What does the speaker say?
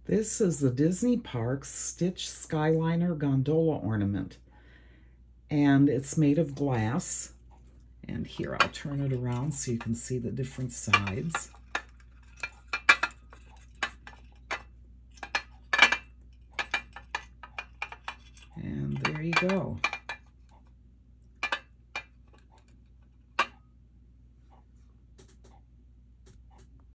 This is the Disney Parks Stitch Skyliner Gondola Ornament, and it's made of glass. And here, I'll turn it around so you can see the different sides. And there you go.